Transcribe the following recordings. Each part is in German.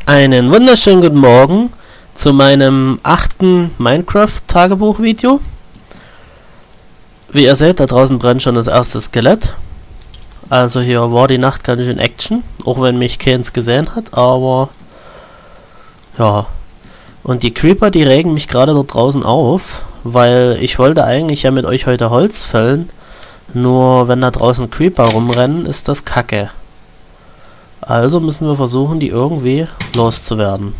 Einen wunderschönen guten Morgen zu meinem 8. Minecraft-Tagebuch-Video. Wie ihr seht, da draußen brennt schon das erste Skelett. Also hier war die Nacht ganz schön Action, auch wenn mich keins gesehen hat, aber ja. Und die Creeper, die regen mich gerade dort draußen auf, weil ich wollte eigentlich ja mit euch heute Holz fällen, nur wenn da draußen Creeper rumrennen, ist das Kacke. Also müssen wir versuchen, die irgendwie loszuwerden.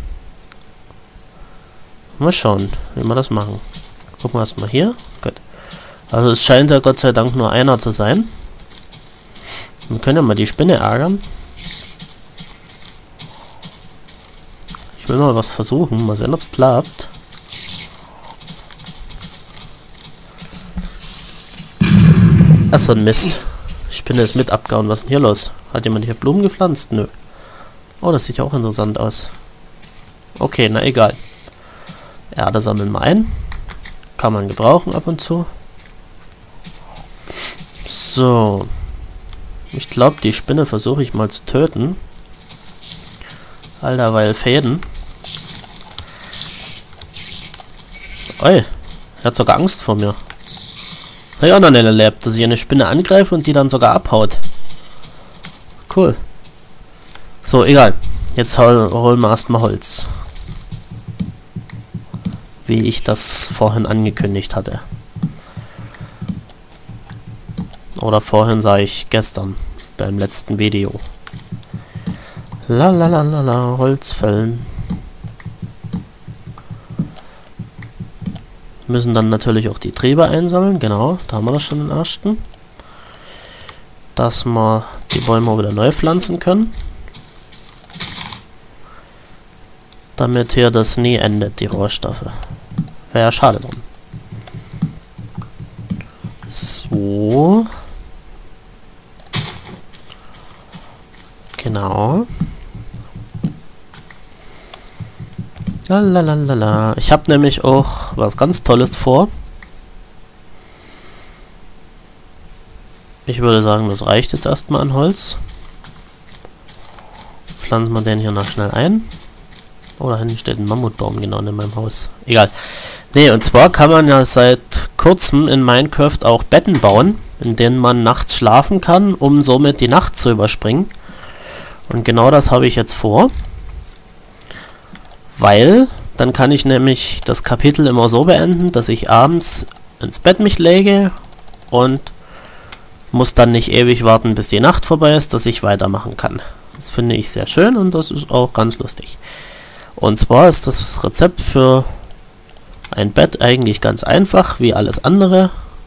Mal schauen, wie wir das machen. Gucken wir erstmal hier. Gut. Also es scheint ja Gott sei Dank nur einer zu sein. Wir können ja mal die Spinne ärgern. Ich will mal was versuchen. Mal sehen, ob es klappt. Ach so ein Mist. Die Spinne ist mit abgehauen. Was ist denn hier los? Hat jemand hier Blumen gepflanzt? Nö. Oh, das sieht ja auch interessant aus. Okay, na egal. Erde sammeln wir ein. Kann man gebrauchen ab und zu. So. Ich glaube, die Spinne versuche ich mal zu töten. Allerweil Fäden. Oi, er hat sogar Angst vor mir. Habe ich auch noch nicht erlebt, dass ich eine Spinne angreife und die dann sogar abhaut. Cool. So, egal. Jetzt holen wir erstmal Holz. Wie ich das vorhin angekündigt hatte. Oder vorhin sage ich gestern. Beim letzten Video. Lalalala, Holz fällen. Müssen dann natürlich auch die Triebe einsammeln. Genau, da haben wir das schon den ersten. Dass wir die Bäume wieder neu pflanzen können. Damit hier das nie endet, die Rohstoffe. Wäre ja schade drum. So. Genau. Lalalala. Ich habe nämlich auch was ganz Tolles vor. Ich würde sagen, das reicht jetzt erstmal an Holz. Pflanzen wir den hier noch schnell ein. Oh, da hinten steht ein Mammutbaum genau in meinem Haus. Egal. Nee, und zwar kann man ja seit kurzem in Minecraft auch Betten bauen, in denen man nachts schlafen kann, um somit die Nacht zu überspringen. Und genau das habe ich jetzt vor. Weil, dann kann ich nämlich das Kapitel immer so beenden, dass ich abends ins Bett mich lege und muss dann nicht ewig warten, bis die Nacht vorbei ist, dass ich weitermachen kann. Das finde ich sehr schön und das ist auch ganz lustig. Und zwar ist das Rezept für ein Bett eigentlich ganz einfach, wie alles andere.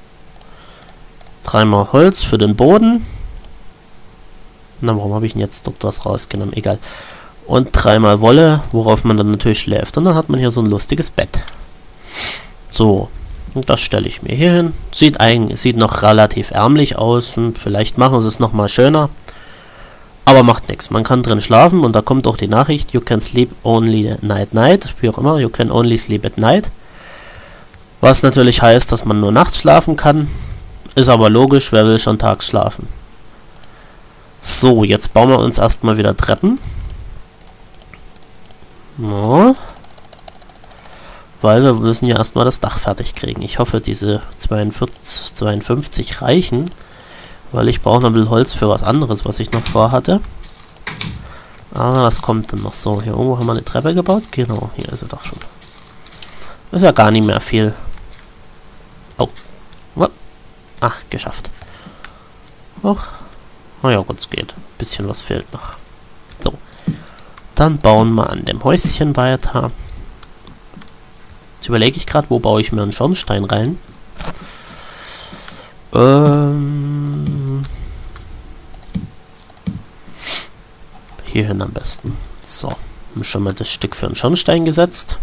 3-mal Holz für den Boden. Na, warum habe ich denn jetzt dort was rausgenommen? Egal. Und 3-mal Wolle, worauf man dann natürlich schläft. Und dann hat man hier so ein lustiges Bett. So. Und das stelle ich mir hier hin. Sieht noch relativ ärmlich aus. Und vielleicht machen sie es nochmal schöner. Aber macht nichts. Man kann drin schlafen und da kommt auch die Nachricht, you can sleep only night. Wie auch immer, you can only sleep at night. Was natürlich heißt, dass man nur nachts schlafen kann. Ist aber logisch, wer will schon tags schlafen. So, jetzt bauen wir uns erstmal wieder Treppen. No. Weil wir müssen ja erstmal das Dach fertig kriegen. Ich hoffe, diese 52 reichen. Weil ich brauche noch ein bisschen Holz für was anderes, was ich noch vorhatte. Ah, das kommt dann noch so. Hier irgendwo haben wir eine Treppe gebaut. Genau, hier ist sie doch schon. Ist ja gar nicht mehr viel. Oh. Ach, geschafft. Och. Na ja, gut, es geht. Ein bisschen was fehlt noch. So. Dann bauen wir an dem Häuschen weiter. Jetzt überlege ich gerade, wo baue ich mir einen Schornstein rein. Hierhin am besten. So, haben schon mal das Stück für einen Schornstein gesetzt.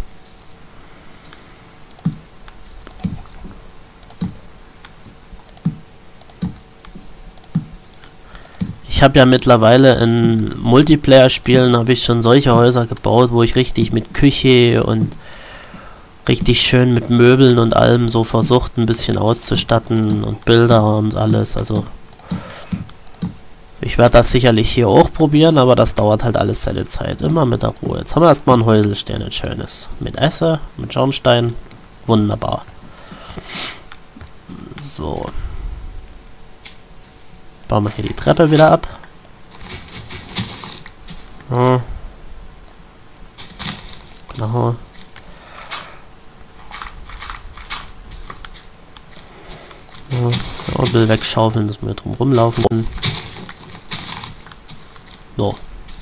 Ich habe ja mittlerweile in Multiplayer-Spielen habe ich schon solche Häuser gebaut, wo ich richtig mit Küche und richtig schön mit Möbeln und allem so versucht, ein bisschen auszustatten und Bilder und alles. Also Ich werde das sicherlich hier auch probieren, aber das dauert halt alles seine Zeit. Immer mit der Ruhe. Jetzt haben wir erstmal ein Häuselstern, ein schönes. Mit Esse, mit Schornstein. Wunderbar. So. Bauen wir hier die Treppe wieder ab. Ja. Genau. Ja, ein bisschen wegschaufeln, dass wir drum rumlaufen können. So.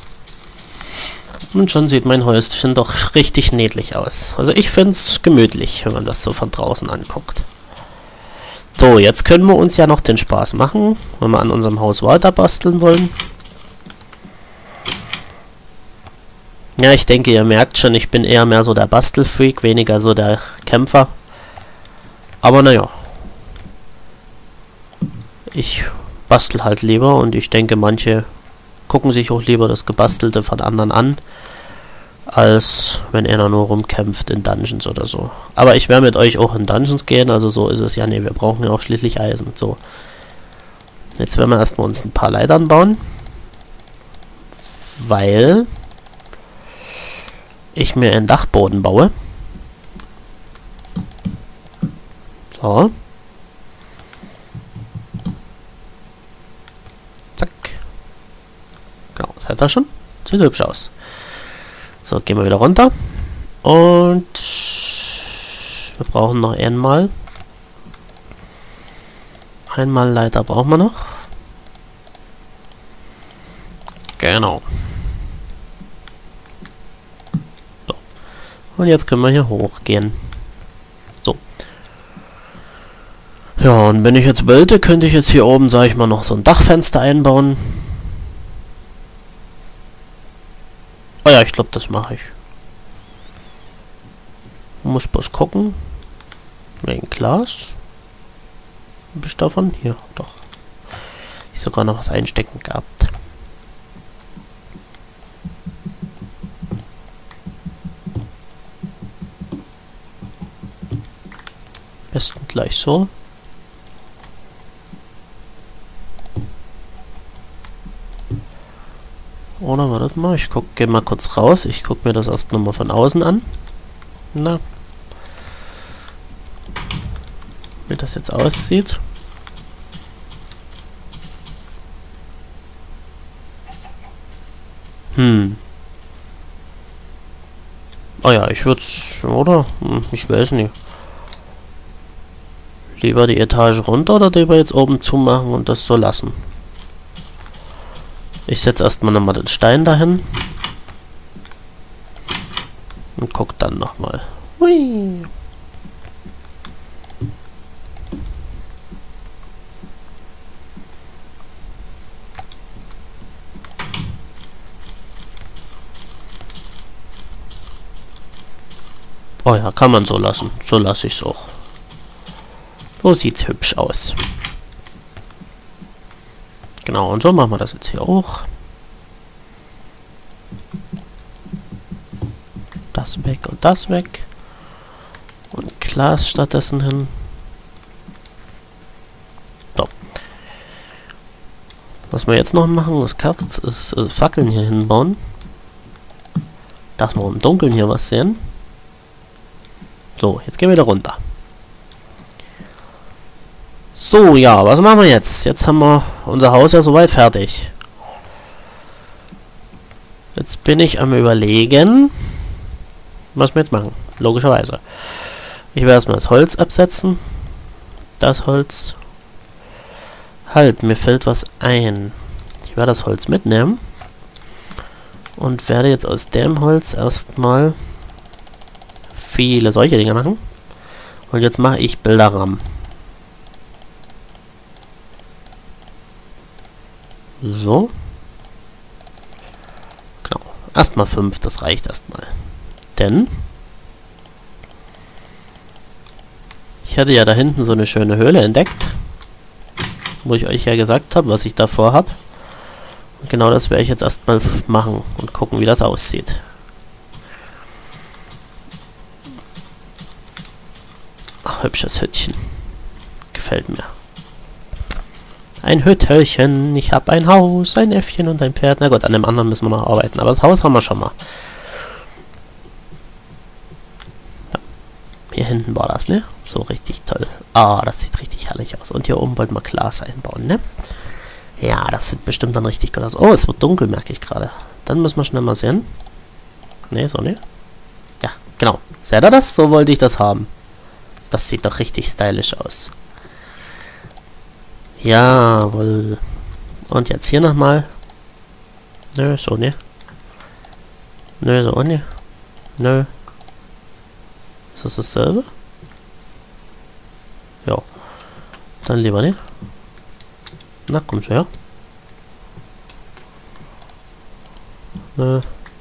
Und schon sieht mein Häuschen doch richtig niedlich aus. Also ich finde es gemütlich, wenn man das so von draußen anguckt. So, jetzt können wir uns ja noch den Spaß machen, wenn wir an unserem Haus weiter basteln wollen. Ja, ich denke, ihr merkt schon, ich bin eher mehr so der Bastelfreak, weniger so der Kämpfer. Aber naja. Ich bastel halt lieber und ich denke, manche gucken sich auch lieber das Gebastelte von anderen an, als wenn einer nur rumkämpft in Dungeons oder so. Aber ich werde mit euch auch in Dungeons gehen, also so ist es ja. Ne, wir brauchen ja auch schließlich Eisen. So. Jetzt werden wir erstmal uns ein paar Leitern bauen. Weil ich mir einen Dachboden baue. So. Zack. Genau, seid ihr schon? Sieht hübsch aus. So, gehen wir wieder runter. Und wir brauchen noch einmal. Einmal Leiter brauchen wir noch. Genau. So. Und jetzt können wir hier hochgehen. So. Ja, und wenn ich jetzt wollte, könnte ich jetzt hier oben, sage ich mal, noch so ein Dachfenster einbauen. Oh ja, ich glaube, das mache ich. Muss bloß gucken. Wegen Glas. Hab ich davon? Hier, doch. Ich sogar noch was einstecken gehabt. Besten gleich so. Oder wartet mal, gehe mal kurz raus. Ich gucke mir das erst nochmal von außen an. Na. Wie das jetzt aussieht. Oh ja, ich würde es, oder? Ich weiß nicht. Lieber die Etage runter oder lieber jetzt oben zumachen und das so lassen? Ich setze erstmal nochmal den Stein dahin. Und guck dann nochmal. Hui. Oh ja, kann man so lassen. So lasse ich es auch. So sieht's hübsch aus. Genau, und so machen wir das jetzt hier auch. Das weg und das weg. Und Glas stattdessen hin. So. Was wir jetzt noch machen, ist Fackeln hier hinbauen. Dass wir im Dunkeln hier was sehen. So, jetzt gehen wir wieder runter. So, ja, was machen wir jetzt? Jetzt haben wir unser Haus ja soweit fertig. Jetzt bin ich am Überlegen, was wir jetzt machen. Logischerweise. Ich werde erstmal das Holz absetzen. Das Holz. Halt, mir fällt was ein. Ich werde das Holz mitnehmen. Und werde jetzt aus dem Holz erstmal viele solche Dinge machen. Und jetzt mache ich Bilderrahmen. So. Genau. Erstmal 5, das reicht erstmal. Denn ich hatte ja da hinten so eine schöne Höhle entdeckt, wo ich euch ja gesagt habe, was ich davor habe. Und genau das werde ich jetzt erstmal machen und gucken, wie das aussieht. Ach, hübsches Hütchen. Gefällt mir. Ein Hüttelchen, ich habe ein Haus, ein Äffchen und ein Pferd. Na gut, an dem anderen müssen wir noch arbeiten, aber das Haus haben wir schon mal. Ja. Hier hinten war das, ne? So richtig toll. Ah, das sieht richtig herrlich aus. Und hier oben wollten wir Glas einbauen, ne? Ja, das sieht bestimmt dann richtig gut aus. Oh, es wird dunkel, merke ich gerade. Dann müssen wir schnell mal sehen. Ne, so ne? Ja, genau. Seht ihr das? So wollte ich das haben. Das sieht doch richtig stylisch aus. Jawohl. Und jetzt hier nochmal. Nö, so ne. Nö, so ne. Nö. Ist das dasselbe? Ja. Dann lieber ne. Na, komm schon her. Nö.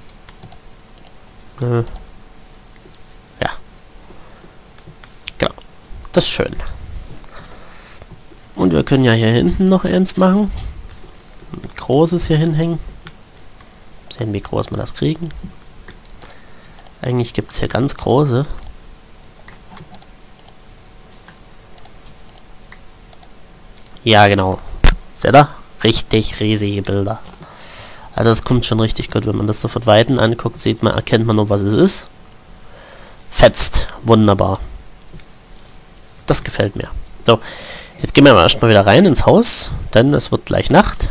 Nö. Ja. Genau. Das ist schön. Und wir können ja hier hinten noch eins machen. Ein großes hier hinhängen. Sehen, wie groß wir das kriegen. Eigentlich gibt es hier ganz große. Ja, genau. Seht ihr? Richtig riesige Bilder. Also das kommt schon richtig gut, wenn man das so von Weitem anguckt, sieht man, erkennt man nur, was es ist. Fetzt. Wunderbar. Das gefällt mir. So, jetzt gehen wir aber erstmal wieder rein ins Haus, denn es wird gleich Nacht.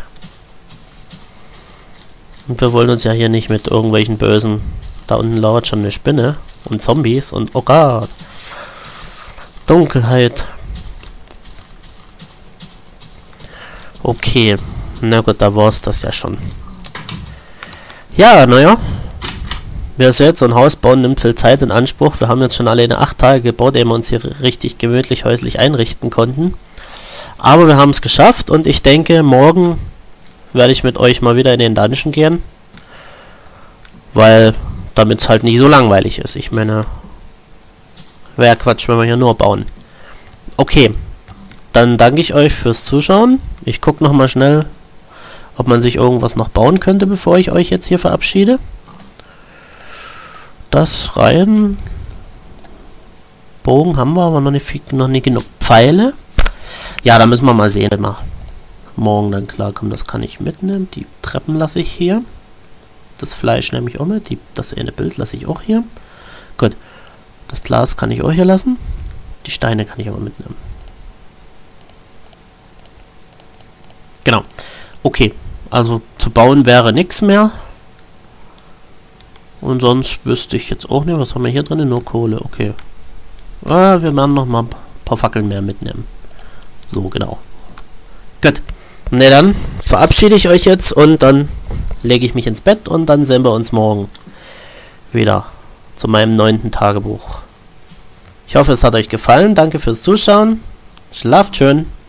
Und wir wollen uns ja hier nicht mit irgendwelchen bösen... Da unten lauert schon eine Spinne und Zombies und... Oh Gott. Dunkelheit. Okay. Na gut, da war es das ja schon. Ja, naja. Wir sehen, so ein Haus bauen nimmt viel Zeit in Anspruch. Wir haben jetzt schon alleine 8 Tage gebaut, ehe wir uns hier richtig gemütlich häuslich einrichten konnten. Aber wir haben es geschafft und ich denke, morgen werde ich mit euch mal wieder in den Dungeon gehen. Weil damit es halt nicht so langweilig ist. Ich meine, wäre Quatsch, wenn wir hier nur bauen. Okay, dann danke ich euch fürs Zuschauen. Ich gucke nochmal schnell, ob man sich irgendwas noch bauen könnte, bevor ich euch jetzt hier verabschiede. Das rein. Bogen haben wir, aber noch nicht genug Pfeile. Ja, da müssen wir mal sehen, wenn wir morgen dann klarkommen. Das kann ich mitnehmen. Die Treppen lasse ich hier. Das Fleisch nehme ich auch mit. Das eine Bild lasse ich auch hier. Gut. Das Glas kann ich auch hier lassen. Die Steine kann ich aber mitnehmen. Genau. Okay. Also zu bauen wäre nichts mehr. Und sonst wüsste ich jetzt auch nicht. Was haben wir hier drin? Nur Kohle. Okay. Wir werden noch mal ein paar Fackeln mehr mitnehmen. So, genau. Gut. Ne, dann verabschiede ich euch jetzt und dann lege ich mich ins Bett und dann sehen wir uns morgen wieder zu meinem 9. Tagebuch. Ich hoffe, es hat euch gefallen. Danke fürs Zuschauen. Schlaft schön.